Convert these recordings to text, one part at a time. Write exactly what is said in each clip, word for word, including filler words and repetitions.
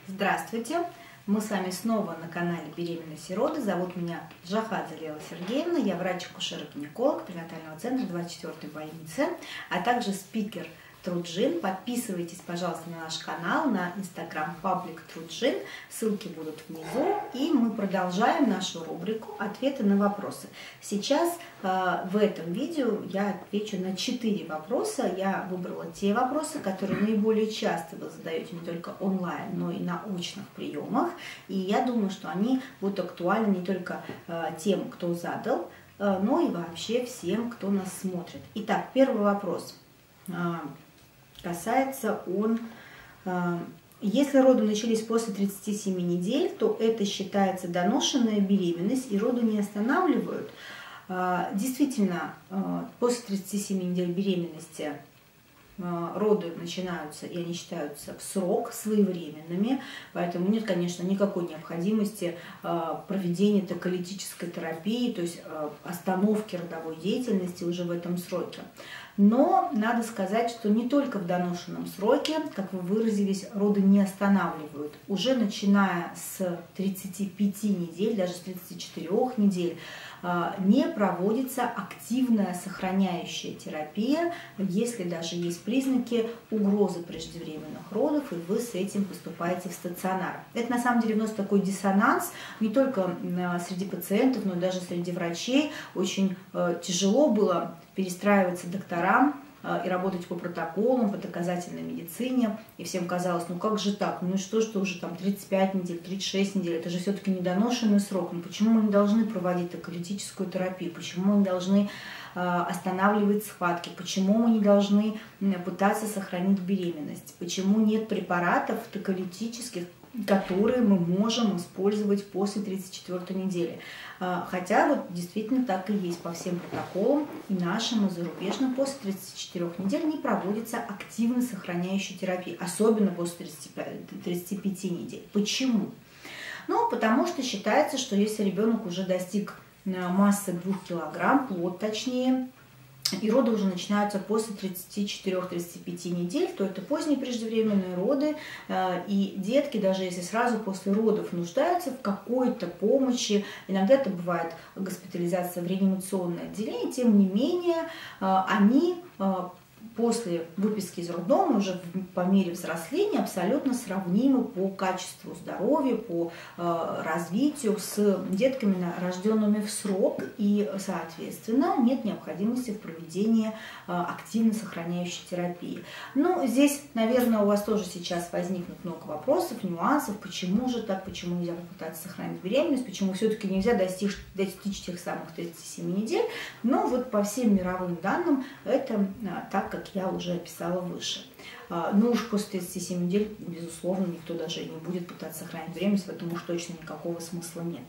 Здравствуйте! Мы с вами снова на канале «Беременность и роды». Зовут меня Джахадзе Лейла Сергеевна. Я врач-акушер-гинеколог перинатального центра двадцать четвёртой больницы, а также спикер Труджин. Подписывайтесь, пожалуйста, на наш канал, на инстаграм паблик Труджин. Ссылки будут внизу. И мы продолжаем нашу рубрику «Ответы на вопросы». Сейчас э, в этом видео я отвечу на четыре вопроса. Я выбрала те вопросы, которые наиболее часто вы задаете не только онлайн, но и на очных приемах. И я думаю, что они будут актуальны не только э, тем, кто задал, э, но и вообще всем, кто нас смотрит. Итак, первый вопрос. Касается он, если роды начались после тридцати семи недель, то это считается доношенная беременность и роды не останавливают. Действительно, после тридцати семи недель беременности роды начинаются и они считаются в срок своевременными, поэтому нет, конечно, никакой необходимости проведения токолитической терапии, то есть остановки родовой деятельности уже в этом сроке. Но надо сказать, что не только в доношенном сроке, как вы выразились, роды не останавливают. Уже начиная с тридцати пяти недель, даже с тридцати четырёх недель, не проводится активная сохраняющая терапия, если даже есть признаки угрозы преждевременных родов, и вы с этим поступаете в стационар. Это на самом деле вносит такой диссонанс не только среди пациентов, но и даже среди врачей. Очень тяжело было перестраиваться докторам и работать по протоколам, по доказательной медицине. И всем казалось, ну как же так, ну и что, что уже там тридцать пять недель, тридцать шесть недель, это же все-таки недоношенный срок. Ну почему мы не должны проводить токолитическую терапию, почему мы не должны останавливать схватки, почему мы не должны пытаться сохранить беременность, почему нет препаратов токолитических, которые мы можем использовать после тридцати четвёртой недели. Хотя вот действительно так и есть по всем протоколам, и нашим, и зарубежным, после тридцати четырёх недель не проводится активно сохраняющая терапия, особенно после тридцати пяти недель. Почему? Ну, потому что считается, что если ребенок уже достиг массы двух килограмм, плод точнее, и роды уже начинаются после тридцати четырёх — тридцати пяти недель, то это поздние преждевременные роды, и детки, даже если сразу после родов нуждаются в какой-то помощи, иногда это бывает госпитализация в реанимационное отделение, тем не менее они после выписки из роддома уже по мере взросления абсолютно сравнимы по качеству здоровья, по э, развитию с детками, рожденными в срок, и, соответственно, нет необходимости в проведении э, активно сохраняющей терапии. Ну, здесь, наверное, у вас тоже сейчас возникнут много вопросов, нюансов, почему же так, почему нельзя попытаться сохранить беременность, почему все-таки нельзя достичь, достичь тех самых тридцати семи недель, но вот по всем мировым данным это э, так, как я уже описала выше. Ну уж после тридцати семи недель, безусловно, никто даже не будет пытаться сохранить беременность, в этом уж точно никакого смысла нет.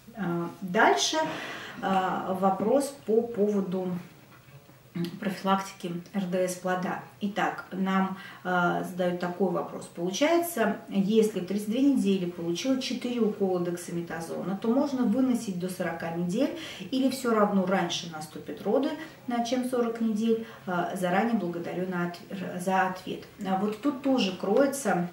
Дальше вопрос по поводу профилактики эр дэ эс плода. Итак, нам э, задают такой вопрос. Получается, если в тридцать две недели получила четыре укола дексаметазона, то можно выносить до сорока недель или все равно раньше наступят роды, чем сорок недель? Э, заранее благодарю на от, за ответ. А вот тут тоже кроется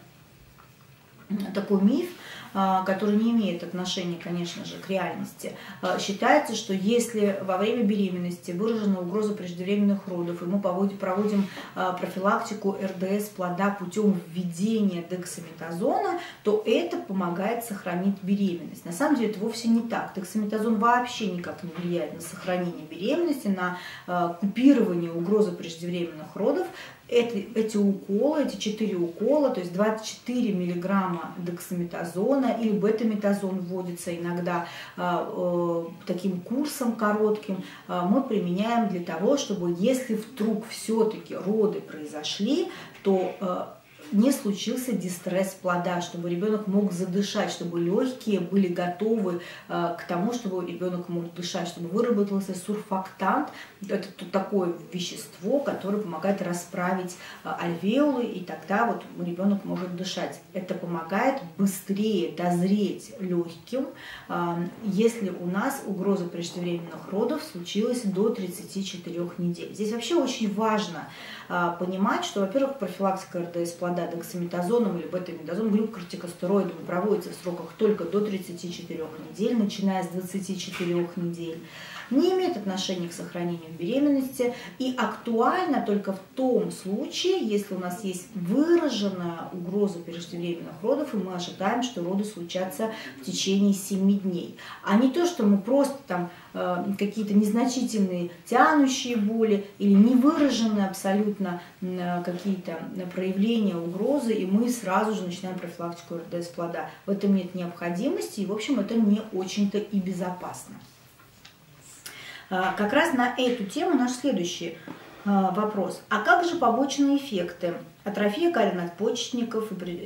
такой миф, который не имеет отношения, конечно же, к реальности. Считается, что если во время беременности выражена угроза преждевременных родов, и мы проводим профилактику эр дэ эс плода путем введения дексаметазона, то это помогает сохранить беременность. На самом деле это вовсе не так. Дексаметазон вообще никак не влияет на сохранение беременности, на купирование угрозы преждевременных родов. Эти, эти уколы, эти четыре укола, то есть двадцать четыре миллиграмма дексаметазона или бетаметазон вводится иногда э, э, таким курсом коротким, э, мы применяем для того, чтобы если вдруг все-таки роды произошли, то э, не случился дистресс плода, чтобы ребенок мог задышать, чтобы легкие были готовы э, к тому, чтобы ребенок мог дышать, чтобы выработался сурфактант. Это такое вещество, которое помогает расправить э, альвеолы, и тогда вот ребенок может дышать. Это помогает быстрее дозреть легким, э, если у нас угроза преждевременных родов случилась до тридцати четырёх недель. Здесь вообще очень важно э, понимать, что, во-первых, профилактика эр дэ эс плода плода дексаметазоном или бета-имидазоном, глюкокортикостероидами проводится в сроках только до тридцати четырёх недель, начиная с двадцати четырёх недель, не имеет отношения к сохранению беременности и актуально только в том случае, если у нас есть выраженная угроза преждевременных родов, и мы ожидаем, что роды случатся в течение семи дней. А не то, что мы просто там э, какие-то незначительные тянущие боли или невыраженные абсолютно э, какие-то проявления угрозы, и мы сразу же начинаем профилактику эр дэ эс плода. В этом нет необходимости, и, в общем, это не очень-то и безопасно. Как раз на эту тему наш следующий вопрос. А как же побочные эффекты? Атрофия надпочечников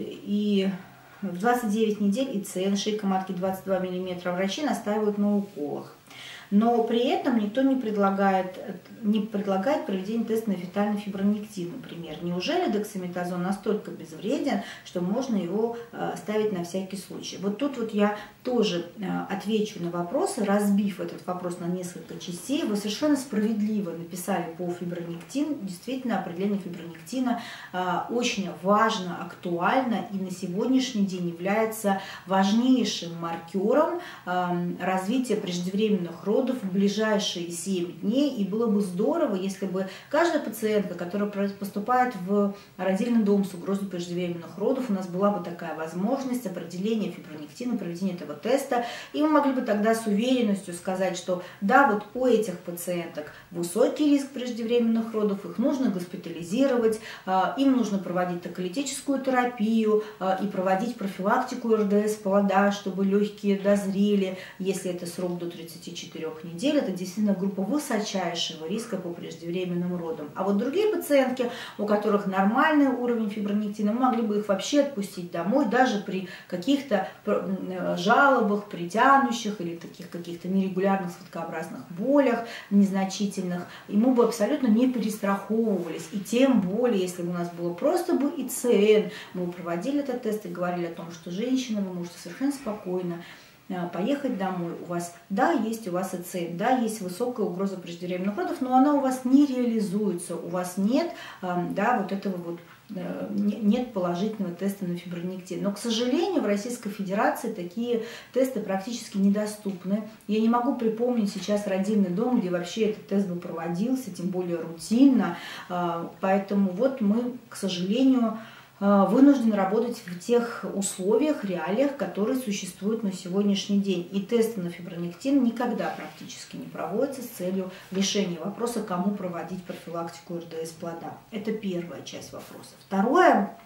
и в двадцать девять недель ИЦН, шейка матки двадцать два миллиметра. Врачи настаивают на уколах. Но при этом никто не предлагает, не предлагает проведение теста на фетальный фибронектин, например. Неужели дексаметазон настолько безвреден, что можно его ставить на всякий случай? Вот тут вот я тоже отвечу на вопросы, разбив этот вопрос на несколько частей. Вы совершенно справедливо написали по фибронектину. Действительно, определение фибронектина очень важно, актуально и на сегодняшний день является важнейшим маркером развития преждевременных родов в ближайшие семь дней, и было бы здорово, если бы каждая пациентка, которая поступает в родильный дом с угрозой преждевременных родов, у нас была бы такая возможность определения фибронектина, проведения этого теста, и мы могли бы тогда с уверенностью сказать, что да, вот у этих пациенток высокий риск преждевременных родов, их нужно госпитализировать, им нужно проводить токолитическую терапию и проводить профилактику эр дэ эс плода, чтобы легкие дозрели, если это срок до тридцати четырёх недель, это действительно группа высочайшего риска по преждевременным родам. А вот другие пациентки, у которых нормальный уровень фибронектина, мы могли бы их вообще отпустить домой, даже при каких-то жалобах, при тянущих или таких каких-то нерегулярных сводкообразных болях, незначительных, и мы бы абсолютно не перестраховывались. И тем более, если бы у нас было просто бы ИЦН, мы бы проводили этот тест и говорили о том, что женщина, вы можете совершенно спокойно поехать домой, у вас, да, есть у вас ИЦН, да, есть высокая угроза преждевременных родов, но она у вас не реализуется, у вас нет, да, вот этого вот, нет положительного теста на фибронектин. Но, к сожалению, в Российской Федерации такие тесты практически недоступны. Я не могу припомнить сейчас родильный дом, где вообще этот тест бы проводился, тем более рутинно, поэтому вот мы, к сожалению, вынуждены работать в тех условиях, реалиях, которые существуют на сегодняшний день. И тесты на фибронектин никогда практически не проводятся с целью решения вопроса, кому проводить профилактику эр дэ эс плода. Это первая часть вопроса. Второе,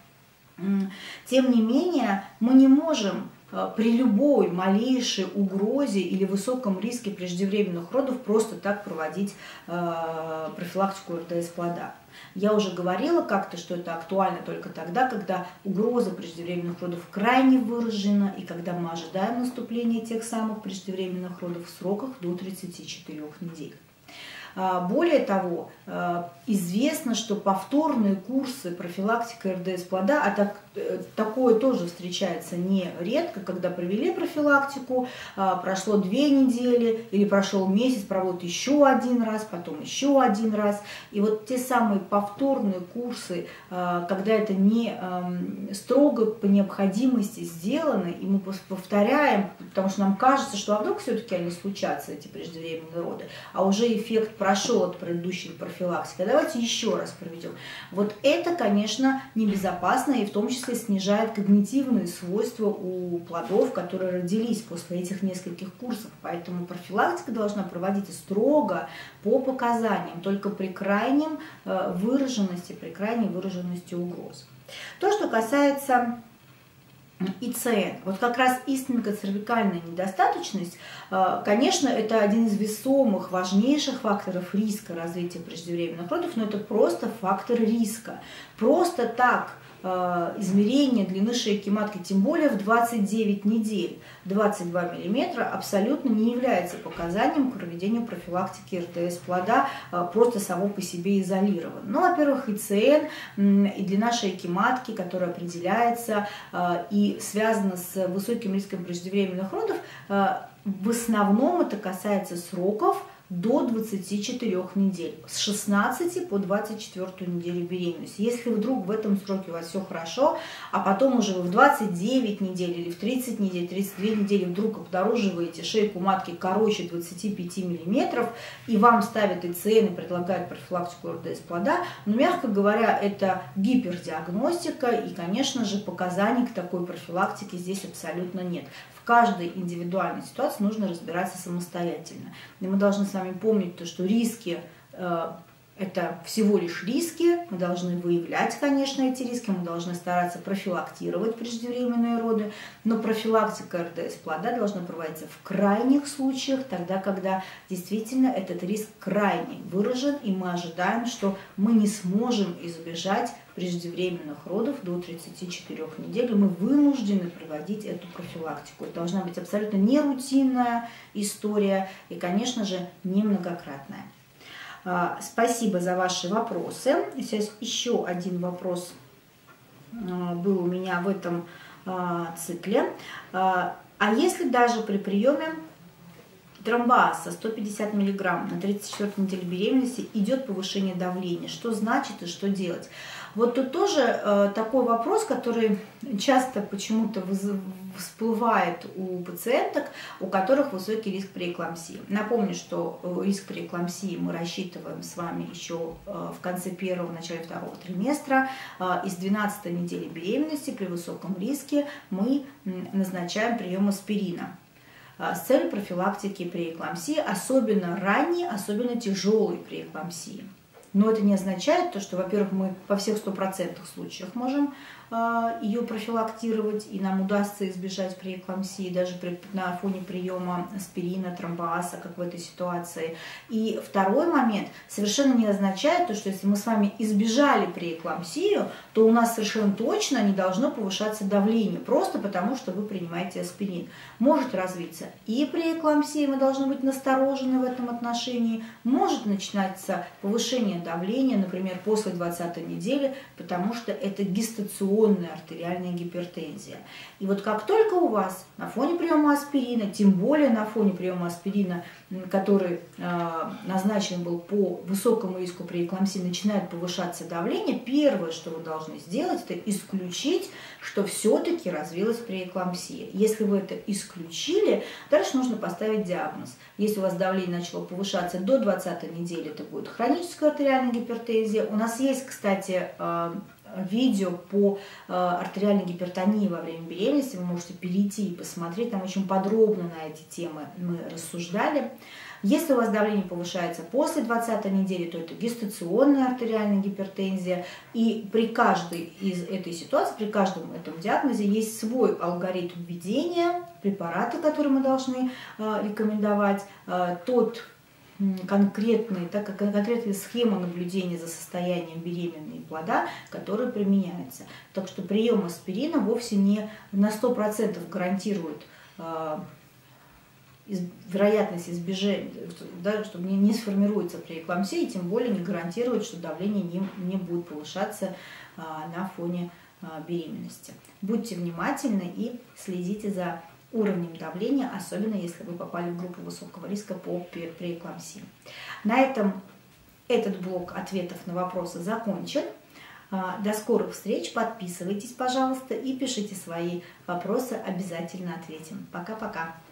тем не менее, мы не можем при любой малейшей угрозе или высоком риске преждевременных родов просто так проводить профилактику эр дэ эс плода. Я уже говорила как-то, что это актуально только тогда, когда угроза преждевременных родов крайне выражена и когда мы ожидаем наступления тех самых преждевременных родов в сроках до тридцати четырёх недель. Более того, известно, что повторные курсы профилактики эр дэ эс плода, а так, такое тоже встречается нередко, когда провели профилактику, прошло две недели или прошел месяц, проводят еще один раз, потом еще один раз. И вот те самые повторные курсы, когда это не строго по необходимости сделано, и мы повторяем, потому что нам кажется, что а вдруг все-таки они случатся, эти преждевременные роды, а уже эффект прошел от предыдущей профилактики. Давайте еще раз проведем. Вот это, конечно, небезопасно и в том числе снижает когнитивные свойства у плодов, которые родились после этих нескольких курсов. Поэтому профилактика должна проводиться строго по показаниям, только при крайнем выраженности, при крайней выраженности угроз. То, что касается ИЦН. Вот как раз истмико-цервикальная недостаточность, конечно, это один из весомых, важнейших факторов риска развития преждевременных родов, но это просто фактор риска. Просто так измерение длины шейки матки, тем более в двадцать девять недель, двадцать два миллиметра, абсолютно не является показанием к проведению профилактики эр дэ эс плода просто само по себе изолирован. Ну, во-первых, ИЦН и длина шейки матки, которая определяется и связана с высоким риском преждевременных родов, в основном это касается сроков до двадцати четырёх недель, с шестнадцати по двадцать четвёртую неделю беременности. Если вдруг в этом сроке у вас все хорошо, а потом уже вы в двадцать девять недель или в тридцать недель, тридцать две недели вдруг обнаруживаете шейку матки короче двадцати пяти миллиметров, и вам ставят ИЦН и предлагают профилактику эр дэ эс плода, но, мягко говоря, это гипердиагностика, и, конечно же, показаний к такой профилактике здесь абсолютно нет. В каждой индивидуальной ситуации нужно разбираться самостоятельно. И мы должны с вами помнить то, что риски э, это всего лишь риски, мы должны выявлять, конечно, эти риски, мы должны стараться профилактировать преждевременные роды, но профилактика эр дэ эс плода должна проводиться в крайних случаях, тогда, когда действительно этот риск крайне выражен, и мы ожидаем, что мы не сможем избежать преждевременных родов до тридцати четырёх недель, и мы вынуждены проводить эту профилактику. Это должна быть абсолютно нерутинная история и, конечно же, не многократная. Спасибо за ваши вопросы. Сейчас еще один вопрос был у меня в этом цикле. А если даже при приеме тромбоаса сто пятьдесят миллиграмм на тридцать четвёртой неделе беременности идет повышение давления, что значит и что делать? Вот тут тоже э, такой вопрос, который часто почему-то всплывает у пациенток, у которых высокий риск преэклампсии. Напомню, что риск преэклампсии мы рассчитываем с вами еще э, в конце первого, начале второго триместра. Э, из двенадцатой недели беременности при высоком риске мы назначаем прием аспирина с целью профилактики преэклампсии, особенно ранней, особенно тяжелой преэклампсии. Но это не означает то, что, во-первых, мы во всех стопроцентных случаях можем э, ее профилактировать, и нам удастся избежать преэклампсии даже при, на фоне приема аспирина, тромбоаса, как в этой ситуации. И второй момент совершенно не означает то, что если мы с вами избежали преэклампсию, то у нас совершенно точно не должно повышаться давление, просто потому что вы принимаете аспирин. Может развиться и преэклампсия, мы должны быть насторожены в этом отношении, может начинаться повышение давления, например, после двадцатой недели, потому что это гестационная артериальная гипертензия. И вот как только у вас на фоне приема аспирина, тем более на фоне приема аспирина, который э, назначен был по высокому риску преэклампсии, начинает повышаться давление, первое, что вы должны сделать, это исключить, что все-таки развилась преэклампсия. Если вы это исключили, дальше нужно поставить диагноз. Если у вас давление начало повышаться до двадцатой недели, это будет хроническая артериальная гипертензия. У нас есть, кстати, видео по артериальной гипертонии во время беременности, вы можете перейти и посмотреть, там очень подробно на эти темы мы рассуждали. Если у вас давление повышается после двадцатой недели, то это гестационная артериальная гипертензия, и при каждой из этой ситуации, при каждом этом диагнозе есть свой алгоритм введения, препараты, которые мы должны рекомендовать, тот конкретные, так как конкретная схема наблюдения за состоянием беременной плода, которая применяется. Так что прием аспирина вовсе не на сто процентов гарантирует э, из, вероятность избежания, да, что не, не сформируется преэклампсия, и тем более не гарантирует, что давление не, не будет повышаться э, на фоне э, беременности. Будьте внимательны и следите за уровнем давления, особенно если вы попали в группу высокого риска по преэклампсии. На этом этот блок ответов на вопросы закончен. До скорых встреч, подписывайтесь, пожалуйста, и пишите свои вопросы, обязательно ответим. Пока-пока.